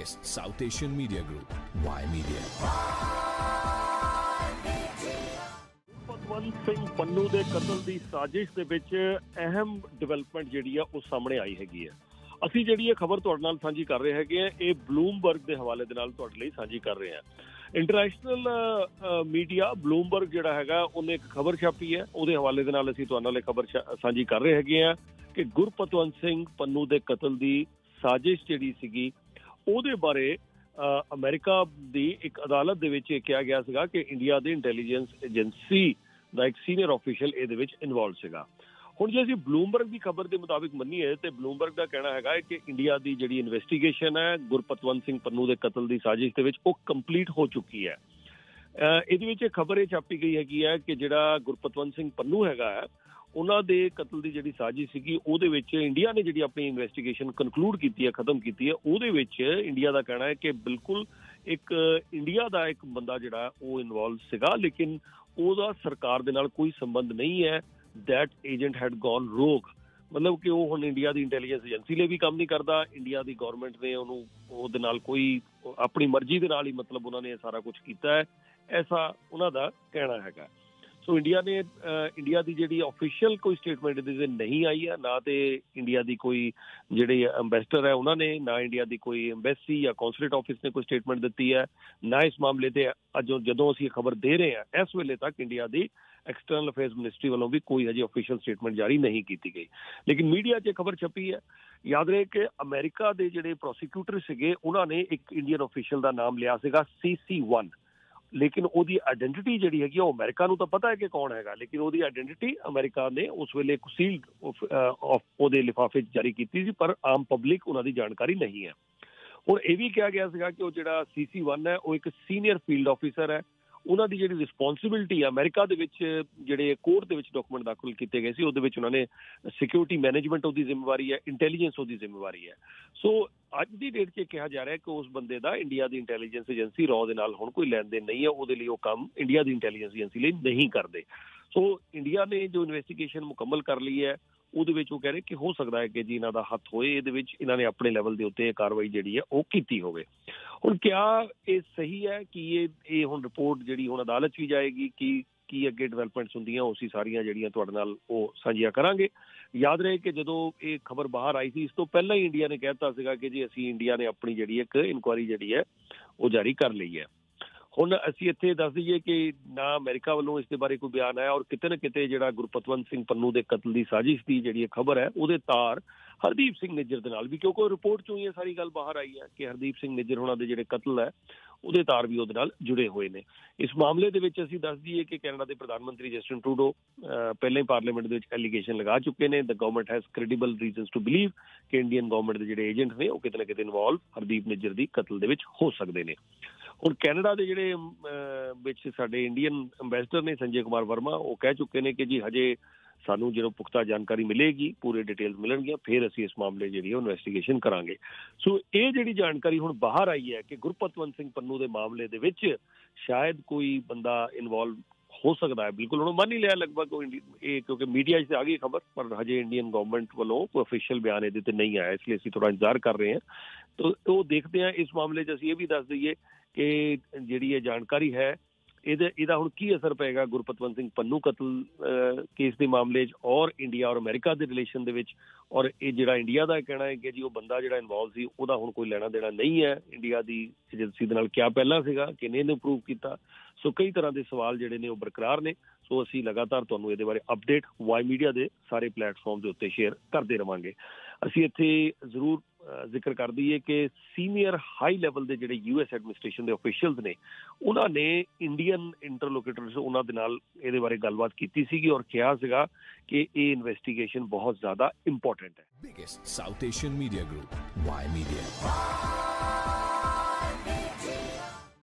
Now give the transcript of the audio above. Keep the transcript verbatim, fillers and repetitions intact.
biggest South Asian media group, Y Media. Bhagwant Singh Pannu ਦੇ ਕਤਲ ਦੀ ਸਾਜ਼ਿਸ਼ ਦੇ ਵਿੱਚ ਅਹਿਮ ਡਿਵੈਲਪਮੈਂਟ ਜਿਹੜੀ ਆ ਉਹ ਸਾਹਮਣੇ ਆਈ ਹੈਗੀ ਆ। ਅਸੀਂ ਜਿਹੜੀ ਇਹ ਖਬਰ ਤੁਹਾਡੇ ਨਾਲ ਸਾਂਝੀ ਕਰ ਰਹੇ ਹੈਗੇ ਆ, ਇਹ ਬਲੂਮਬਰਗ ਦੇ ਹਵਾਲੇ ਦੇ ਨਾਲ ਤੁਹਾਡੇ ਲਈ ਸਾਂਝੀ ਕਰ ਰਹੇ ਆ। ਇੰਟਰਨੈਸ਼ਨਲ ਮੀਡੀਆ ਬਲੂਮਬਰਗ ਜਿਹੜਾ ਹੈਗਾ ਉਹਨੇ ਇੱਕ ਖਬਰ ਛਾਪੀ ਹੈ, ਉਹਦੇ ਹਵਾਲੇ ਦੇ ਨਾਲ ਅਸੀਂ ਤੁਹਾਡੇ ਨਾਲ ਇਹ ਖਬਰ ਸਾਂਝੀ ਕਰ ਰਹੇ ਹੈਗੇ ਆ ਕਿ ਗੁਰਪਤਵੰਤ ਸਿੰਘ ਪੰਨੂ ਦੇ ਕਤਲ ਦੀ ਸਾਜ਼ਿਸ਼ ਜਿਹੜੀ ਸੀਗੀ ਉਹਦੇ ਬਾਰੇ ਅਮਰੀਕਾ ਦੀ ਇੱਕ ਅਦਾਲਤ ਦੇ ਵਿੱਚ ਇਹ ਕਿਹਾ ਗਿਆ ਸੀਗਾ ਕਿ ਇੰਡੀਆ ਦੀ ਇੰਟੈਲੀਜੈਂਸ ਏਜੰਸੀ ਦਾ ਇੱਕ ਸੀਨੀਅਰ ਆਫੀਸ਼ੀਅਲ ਇਹਦੇ ਵਿੱਚ ਇਨਵੋਲਵ ਸੀਗਾ। ਹੁਣ ਜੇ ਅਸੀਂ ਬਲੂਮਬਰਗ ਦੀ ਖਬਰ ਦੇ ਮੁਤਾਬਿਕ ਮੰਨੀਏ ਤੇ ਬਲੂਮਬਰਗ ਦਾ ਕਹਿਣਾ ਹੈਗਾ ਕਿ ਇੰਡੀਆ ਦੀ ਜਿਹੜੀ ਇਨਵੈਸਟੀਗੇਸ਼ਨ ਹੈ ਗੁਰਪਤਵੰਤ ਸਿੰਘ ਪੰਨੂ ਦੇ ਕਤਲ ਦੀ ਸਾਜ਼ਿਸ਼ ਦੇ ਵਿੱਚ ਉਹ ਕੰਪਲੀਟ ਹੋ ਚੁੱਕੀ ਹੈ। ਇਹਦੇ ਵਿੱਚ ਖਬਰ ਇਹ ਛਾਪੀ ਗਈ ਹੈਗੀ ਹੈ ਕਿ ਜਿਹੜਾ ਗੁਰਪਤਵੰਤ ਸਿੰਘ ਪੰਨੂ ਹੈਗਾ ਹੈ ਉਹਨਾਂ ਦੇ ਕਤਲ ਦੀ ਜਿਹੜੀ ਸਾਜ਼ਿਸ਼ ਸੀਗੀ ਉਹਦੇ ਵਿੱਚ ਇੰਡੀਆ ਨੇ ਜਿਹੜੀ ਆਪਣੀ ਇਨਵੈਸਟੀਗੇਸ਼ਨ ਕਨਕਲੂਡ ਕੀਤੀ ਹੈ, ਖਤਮ ਕੀਤੀ ਹੈ। ਉਹਦੇ ਵਿੱਚ ਇੰਡੀਆ ਦਾ ਕਹਿਣਾ ਹੈ ਕਿ ਬਿਲਕੁਲ ਇੱਕ ਇੰਡੀਆ ਦਾ ਇੱਕ ਬੰਦਾ ਜਿਹੜਾ ਉਹ ਇਨਵੋਲਵ ਸੀਗਾ, ਲੇਕਿਨ ਉਹਦਾ ਸਰਕਾਰ ਦੇ ਨਾਲ ਕੋਈ ਸੰਬੰਧ ਨਹੀਂ ਹੈ। ਦੈਟ ਏਜੰਟ ਹੈਡ ਗੋਨ ਰੋਗ, ਮਤਲਬ ਕਿ ਉਹ ਹੁਣ ਇੰਡੀਆ ਦੀ ਇੰਟੈਲੀਜੈਂਸ ਏਜੰਸੀ ਲਈ ਵੀ ਕੰਮ ਨਹੀਂ ਕਰਦਾ। ਇੰਡੀਆ ਦੀ ਗੌਰਮੈਂਟ ਨੇ ਉਹਨੂੰ ਉਹਦੇ ਨਾਲ ਕੋਈ ਆਪਣੀ ਮਰਜ਼ੀ ਦੇ ਨਾਲ ਹੀ ਮਤਲਬ ਉਹਨਾਂ ਨੇ ਇਹ ਸਾਰਾ ਕੁਝ ਕੀਤਾ ਹੈ, ਐਸਾ ਉਹਨਾਂ ਦਾ ਕਹਿਣਾ ਹੈਗਾ। ਸੋ ਇੰਡੀਆ ਨੇ ਇੰਡੀਆ ਦੀ ਜਿਹੜੀ ਆਫੀਸ਼ੀਅਲ ਕੋਈ ਸਟੇਟਮੈਂਟ ਇਹਦੇ ਤੇ ਨਹੀਂ ਆਈ ਹੈ, ਨਾ ਤੇ ਇੰਡੀਆ ਦੀ ਕੋਈ ਜਿਹੜੇ ਅੰਬੈਸਡਰ ਹੈ ਉਹਨਾਂ ਨੇ, ਨਾ ਇੰਡੀਆ ਦੀ ਕੋਈ ਅੰਬੈਸੀ ਜਾਂ ਕੌਂਸੂਲੇਟ ਆਫਿਸ ਨੇ ਕੋਈ ਸਟੇਟਮੈਂਟ ਦਿੱਤੀ ਹੈ, ਨਾ ਇਸ ਮਾਮਲੇ ਤੇ ਅੱਜ ਜਦੋਂ ਅਸੀਂ ਖਬਰ ਦੇ ਰਹੇ ਹਾਂ ਇਸ ਵੇਲੇ ਤੱਕ ਇੰਡੀਆ ਦੀ ਐਕਸਟਰਨਲ ਅਫੇਅਰਸ ਮਿਨਿਸਟਰੀ ਵੱਲੋਂ ਵੀ ਕੋਈ ਹਜੇ ਆਫੀਸ਼ੀਅਲ ਸਟੇਟਮੈਂਟ ਜਾਰੀ ਨਹੀਂ ਕੀਤੀ ਗਈ। ਲੇਕਿਨ ਮੀਡੀਆ 'ਚ ਖਬਰ ਛਪੀ ਹੈ। ਯਾਦ ਰਹੇ ਕਿ ਅਮਰੀਕਾ ਦੇ ਜਿਹੜੇ ਪ੍ਰੋਸੀਕਿਊਟਰ ਸੀਗੇ ਉਹਨਾਂ ਨੇ ਇੱਕ ਇੰਡੀਅਨ ਆਫੀਸ਼ੀਅਲ ਦਾ ਨਾਮ ਲਿਆ ਸੀਗਾ ਸੀ ਸੀ ਵਨ, ਲੇਕਿਨ ਉਹਦੀ ਆਇਡੈਂਟੀਟੀ ਜਿਹੜੀ ਹੈਗੀ ਉਹ ਅਮਰੀਕਾ ਨੂੰ ਤਾਂ ਪਤਾ ਹੈ ਕਿ ਕੌਣ ਹੈਗਾ, ਲੇਕਿਨ ਉਹਦੀ ਆਇਡੈਂਟੀਟੀ ਅਮਰੀਕਾ ਨੇ ਉਸ ਵੇਲੇ ਇੱਕ ਸੀਲਡ ਉਹਦੇ ਲਿਫਾਫੇ 'ਚ ਜਾਰੀ ਕੀਤੀ ਸੀ, ਪਰ ਆਮ ਪਬਲਿਕ ਉਹਨਾਂ ਦੀ ਜਾਣਕਾਰੀ ਨਹੀਂ ਹੈ। ਹੁਣ ਇਹ ਵੀ ਕਿਹਾ ਗਿਆ ਸੀਗਾ ਕਿ ਉਹ ਜਿਹੜਾ ਸੀ ਸੀ ਵਨ ਹੈ ਉਹ ਇੱਕ ਸੀਨੀਅਰ ਫੀਲਡ ਆਫੀਸਰ ਹੈ। ਉਹਨਾਂ ਦੀ ਜਿਹੜੀ ਰਿਸਪੌਂਸਿਬਿਲਿਟੀ ਹੈ ਅਮਰੀਕਾ ਦੇ ਵਿੱਚ ਜਿਹੜੇ ਕੋਰਟ ਦੇ ਵਿੱਚ ਡਾਕੂਮੈਂਟ ਦਾਖਲ ਕੀਤੇ ਗਏ ਸੀ ਉਹਦੇ ਵਿੱਚ ਉਹਨਾਂ ਨੇ ਸਿਕਿਉਰਿਟੀ ਮੈਨੇਜਮੈਂਟ ਉਹਦੀ ਜ਼ਿੰਮੇਵਾਰੀ ਹੈ, ਇੰਟੈਲੀਜੈਂਸ ਉਹਦੀ ਜ਼ਿੰਮੇਵਾਰੀ ਹੈ। ਸੋ ਅੱਜ ਦੀ ਡੇਟ 'ਚ ਕਿਹਾ ਜਾ ਰਿਹਾ ਕਿ ਉਸ ਬੰਦੇ ਦਾ ਇੰਡੀਆ ਦੀ ਇੰਟੈਲੀਜੈਂਸ ਏਜੰਸੀ ਰॉ ਦੇ ਨਾਲ ਹੁਣ ਕੋਈ ਲੈਣ ਦੇਣ ਨਹੀਂ ਹੈ, ਉਹਦੇ ਲਈ ਉਹ ਕੰਮ ਇੰਡੀਆ ਦੀ ਇੰਟੈਲੀਜੈਂਸ ਏਜੰਸੀ ਲਈ ਨਹੀਂ ਕਰਦੇ। ਸੋ ਇੰਡੀਆ ਨੇ ਜੋ ਇਨਵੈਸਟੀਗੇਸ਼ਨ ਮੁਕੰਮਲ ਕਰ ਲਈ ਹੈ ਉਹਦੇ ਵਿੱਚ ਉਹ ਕਹਿ ਰਹੇ ਕਿ ਹੋ ਸਕਦਾ ਹੈ ਕਿ ਜੀ ਇਹਨਾਂ ਦਾ ਹੱਥ ਹੋਏ ਇਹਦੇ ਵਿੱਚ, ਇਹਨਾਂ ਨੇ ਆਪਣੇ ਲੈਵਲ ਦੇ ਉੱਤੇ ਇਹ ਕਾਰਵਾਈ ਜਿਹੜੀ ਹੈ ਉਹ ਕੀਤੀ ਹੋਵੇ। ਹੁਣ ਕਿਆ ਇਹ ਸਹੀ ਹੈ ਕਿ ਇਹ ਇਹ ਹੁਣ ਰਿਪੋਰਟ ਜਿਹੜੀ ਹੁਣ ਅਦਾਲਤ 'ਚ ਵੀ ਜਾਏਗੀ, ਕਿ ਕੀ ਅੱਗੇ ਡਿਵੈਲਪਮੈਂਟਸ ਹੁੰਦੀਆਂ ਉਸੀ ਸਾਰੀਆਂ ਜਿਹੜੀਆਂ ਤੁਹਾਡੇ ਨਾਲ ਉਹ ਸਾਂਝੀਆਂ ਕਰਾਂਗੇ। ਯਾਦ ਰਹੇ ਕਿ ਜਦੋਂ ਇਹ ਖਬਰ ਬਾਹਰ ਆਈ ਸੀ ਇਸ ਤੋਂ ਪਹਿਲਾਂ ਹੀ ਇੰਡੀਆ ਨੇ ਕਹਿ ਦਿੱਤਾ ਸੀਗਾ ਕਿ ਜੀ ਅਸੀਂ ਇੰਡੀਆ ਨੇ ਆਪਣੀ ਜਿਹੜੀ ਇੱਕ ਇਨਕੁਆਇਰੀ ਜਿਹੜੀ ਹੈ ਉਹ ਜਾਰੀ ਕਰ ਲਈ ਹੈ। ਹੁਣ ਅਸੀਂ ਇੱਥੇ ਦੱਸ ਦਈਏ ਕਿ ਨਾ ਅਮਰੀਕਾ ਵੱਲੋਂ ਇਸ ਦੇ ਬਾਰੇ ਕੋਈ ਬਿਆਨ ਆਇਆ, ਔਰ ਕਿਤੇ ਨਾ ਕਿਤੇ ਜਿਹੜਾ ਗੁਰਪਤਵੰਤ ਸਿੰਘ ਪੰਨੂ ਦੇ ਕਤਲ ਦੀ ਸਾਜ਼ਿਸ਼ ਦੀ ਜਿਹੜੀ ਖਬਰ ਹੈ ਉਹਦੇ ਤਾਰ ਹਰਦੀਪ ਸਿੰਘ ਨਿੱਜਰ ਦੇ ਨਾਲ ਵੀ, ਕਿਉਂਕਿ ਰਿਪੋਰਟ 'ਚੋਂ ਹੀ ਇਹ ਸਾਰੀ ਗੱਲ ਬਾਹਰ ਆਈ ਹੈ ਕਿ ਹਰਦੀਪ ਸਿੰਘ ਨਿੱਜਰ ਹੋਣਾ ਦੇ ਜਿਹੜੇ ਕਤਲ ਹੈ ਉਹਦੇ ਤਾਰ ਵੀ ਉਹਦੇ ਨਾਲ ਜੁੜੇ ਹੋਏ ਨੇ। ਇਸ ਮਾਮਲੇ ਦੇ ਵਿੱਚ ਅਸੀਂ ਦੱਸ ਦਈਏ ਕਿ ਕੈਨੇਡਾ ਦੇ ਪ੍ਰਧਾਨ ਮੰਤਰੀ ਜਸਟਿਨ ਟਰੂਡੋ ਪਹਿਲਾਂ ਹੀ ਪਾਰਲੀਮੈਂਟ ਦੇ ਵਿੱਚ ਐਲੀਗੇਸ਼ਨ ਲਗਾ ਚੁੱਕੇ ਨੇ। The government has credible reasons to believe ਕਿ ਇੰਡੀਅਨ ਗਵਰਨਮੈਂਟ ਦੇ ਜਿਹੜੇ ਏਜੰਟ ਨੇ ਉਹ ਕਿਤੇ ਨਾ ਕਿਤੇ ਇਨਵੋਲਵ ਹਰਦੀਪ ਨਿੱਜਰ ਦੀ ਕਤਲ ਦੇ ਵਿੱਚ ਹੋ ਸਕਦੇ ਨੇ। ਹੁਣ ਕੈਨੇਡਾ ਦੇ ਜਿਹੜੇ ਵਿੱਚ ਸਾਡੇ ਇੰਡੀਅਨ ਅੰਬੈਸਡਰ ਨੇ ਸੰਜੇ ਕੁਮਾਰ ਵਰਮਾ, ਉਹ ਕਹਿ ਚੁੱਕੇ ਨੇ ਕਿ ਜੀ ਹਜੇ ਸਾਨੂੰ ਜਦੋਂ ਪੁਖਤਾ ਜਾਣਕਾਰੀ ਮਿਲੇਗੀ, ਪੂਰੇ ਡਿਟੇਲਸ ਮਿਲਣਗੀਆਂ, ਫਿਰ ਅਸੀਂ ਇਸ ਮਾਮਲੇ ਜਿਹੜੀ ਉਹ ਇਨਵੈਸਟੀਗੇਸ਼ਨ ਕਰਾਂਗੇ। ਸੋ ਇਹ ਜਿਹੜੀ ਜਾਣਕਾਰੀ ਹੁਣ ਬਾਹਰ ਆਈ ਹੈ ਕਿ ਗੁਰਪਤਵੰਤ ਸਿੰਘ ਪੰਨੂ ਦੇ ਮਾਮਲੇ ਦੇ ਵਿੱਚ ਸ਼ਾਇਦ ਕੋਈ ਬੰਦਾ ਇਨਵੋਲਵ ਹੋ ਸਕਦਾ ਹੈ, ਬਿਲਕੁਲ ਹੁਣ ਮੰਨ ਹੀ ਲਿਆ ਲਗਭਗ ਇਹ, ਕਿਉਂਕਿ ਮੀਡੀਆ 'ਚ ਆ ਗਈ ਖਬਰ, ਪਰ ਹਜੇ ਇੰਡੀਅਨ ਗਵਰਨਮੈਂਟ ਵੱਲੋਂ ਕੋਈ ਅਫੀਸ਼ੀਅਲ ਬਿਆਨ ਇਹਦੇ ਤੇ ਨਹੀਂ ਆਇਆ, ਇਸ ਲਈ ਅਸੀਂ ਥੋੜਾ ਇੰਤਜ਼ਾਰ ਕਰ ਰਹੇ ਹਾਂ। ਤਾਂ ਉਹ ਦੇਖਦੇ ਹਾਂ। ਇਸ ਮਾਮਲੇ 'ਚ ਅਸੀਂ ਇਹ ਵੀ ਦੱਸ ਦਈਏ ਕਿ ਜਿਹੜੀ ਇਹ ਜਾਣਕਾਰੀ ਹੈ ਇਹਦਾ ਇਹਦਾ ਹੁਣ ਕੀ ਅਸਰ ਪਏਗਾ ਗੁਰਪਤਵੰਤ ਸਿੰਘ ਪੰਨੂ ਕਤਲ ਕੇਸ ਦੇ ਮਾਮਲੇ 'ਚ ਔਰ ਇੰਡੀਆ ਔਰ ਅਮਰੀਕਾ ਦੇ ਰਿਲੇਸ਼ਨ ਦੇ ਵਿੱਚ। ਔਰ ਇਹ ਜਿਹੜਾ ਇੰਡੀਆ ਦਾ ਕਹਿਣਾ ਹੈ ਕਿ ਜੀ ਉਹ ਬੰਦਾ ਜਿਹੜਾ ਇਨਵੋਲਵ ਸੀ ਉਹਦਾ ਹੁਣ ਕੋਈ ਲੈਣਾ ਦੇਣਾ ਨਹੀਂ ਹੈ ਇੰਡੀਆ ਦੀ ਏਜੰਸੀ ਦੇ ਨਾਲ, ਕਿਆ ਪਹਿਲਾਂ ਸੀਗਾ, ਕਿਹਨੇ ਇਹਨੂੰ ਪ੍ਰੂਵ ਕੀਤਾ। ਸੋ ਕਈ ਤਰ੍ਹਾਂ ਦੇ ਸਵਾਲ ਜਿਹੜੇ ਨੇ ਉਹ ਬਰਕਰਾਰ ਨੇ। ਸੋ ਅਸੀਂ ਲਗਾਤਾਰ ਤੁਹਾਨੂੰ ਇਹਦੇ ਬਾਰੇ ਅਪਡੇਟ ਵਾਈ ਮੀਡੀਆ ਦੇ ਸਾਰੇ ਪਲੇਟਫਾਰਮ ਦੇ ਉੱਤੇ ਸ਼ੇਅਰ ਕਰਦੇ ਰਵਾਂਗੇ। ਅਸੀਂ ਇੱਥੇ ਜ਼ਰੂਰ ਜ਼ਿਕਰ ਕਰ ਦਈਏ ਕਿ ਸੀਨੀਅਰ ਹਾਈ ਲੈਵਲ ਦੇ ਜਿਹੜੇ ਯੂ ਐਸ ਐਡਮਿਨਿਸਟ੍ਰੇਸ਼ਨ ਦੇ ਅਫੀਸ਼ੀਅਲਸ ਨੇ ਉਹਨਾਂ ਨੇ ਇੰਡੀਅਨ ਇੰਟਰਲੋਕੇਟਰਸ ਉਹਨਾਂ ਦੇ ਨਾਲ ਇਹਦੇ ਬਾਰੇ ਗੱਲਬਾਤ ਕੀਤੀ ਸੀਗੀ ਔਰ ਕਿਹਾ ਸੀਗਾ ਕਿ ਇਹ ਇਨਵੈਸਟੀਗੇਸ਼ਨ ਬਹੁਤ ਜ਼ਿਆਦਾ ਇੰਪੋਰਟੈਂਟ ਹੈ। Biggest South Asian media group, Y Media.